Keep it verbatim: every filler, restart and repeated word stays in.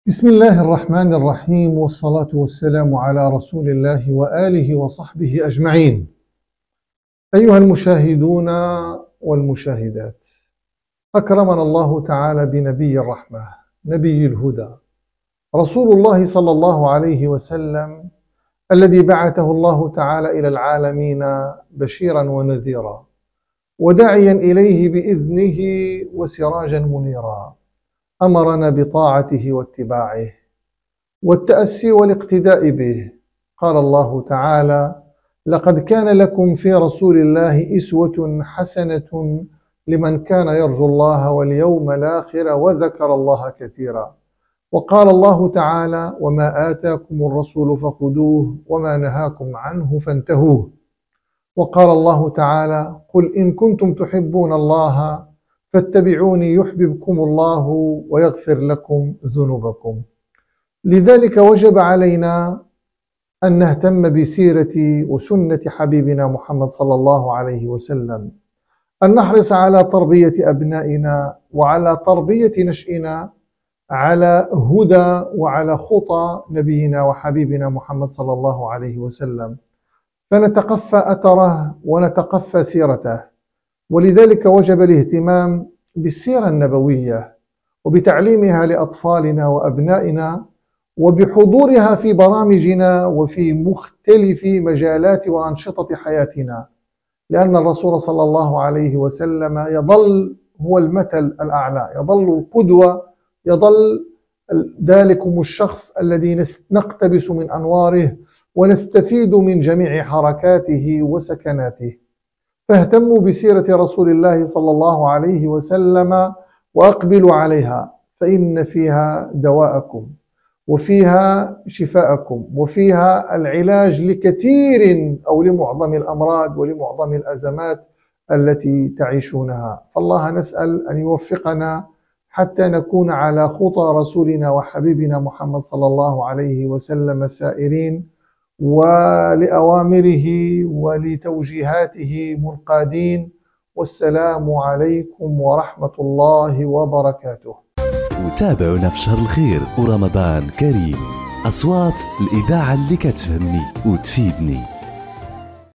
بسم الله الرحمن الرحيم، والصلاة والسلام على رسول الله وآله وصحبه أجمعين. أيها المشاهدون والمشاهدات، أكرمنا الله تعالى بنبي الرحمة، نبي الهدى، رسول الله صلى الله عليه وسلم، الذي بعثه الله تعالى إلى العالمين بشيرا ونذيرا وداعيا إليه بإذنه وسراجا منيرا. أمرنا بطاعته واتباعه والتأسي والاقتداء به. قال الله تعالى: لقد كان لكم في رسول الله أسوة حسنة لمن كان يرجو الله واليوم الآخر وذكر الله كثيرا. وقال الله تعالى: وما آتاكم الرسول فخذوه وما نهاكم عنه فانتهوه. وقال الله تعالى: قل إن كنتم تحبون الله فاتبعوني يحببكم الله ويغفر لكم ذنوبكم. لذلك وجب علينا أن نهتم بسيرة وسنة حبيبنا محمد صلى الله عليه وسلم، أن نحرص على تربية أبنائنا وعلى تربية نشئنا على هدى وعلى خطى نبينا وحبيبنا محمد صلى الله عليه وسلم، فنتقفى أثره ونتقفى سيرته. ولذلك وجب الاهتمام بالسيرة النبوية وبتعليمها لأطفالنا وأبنائنا وبحضورها في برامجنا وفي مختلف مجالات وأنشطة حياتنا، لأن الرسول صلى الله عليه وسلم يظل هو المثل الأعلى، يظل القدوة، يظل ذلكم الشخص الذي نقتبس من أنواره ونستفيد من جميع حركاته وسكناته. فاهتموا بسيرة رسول الله صلى الله عليه وسلم وأقبلوا عليها، فإن فيها دواءكم وفيها شفاءكم وفيها العلاج لكثير أو لمعظم الأمراض ولمعظم الأزمات التي تعيشونها. فالله نسأل أن يوفقنا حتى نكون على خطى رسولنا وحبيبنا محمد صلى الله عليه وسلم سائرين، ولأوامره ولتوجيهاته منقادين. والسلام عليكم ورحمة الله وبركاته. وتابعونا في شهر الخير ورمضان كريم. أصوات الإذاعة اللي كتفهمني وتفيدني.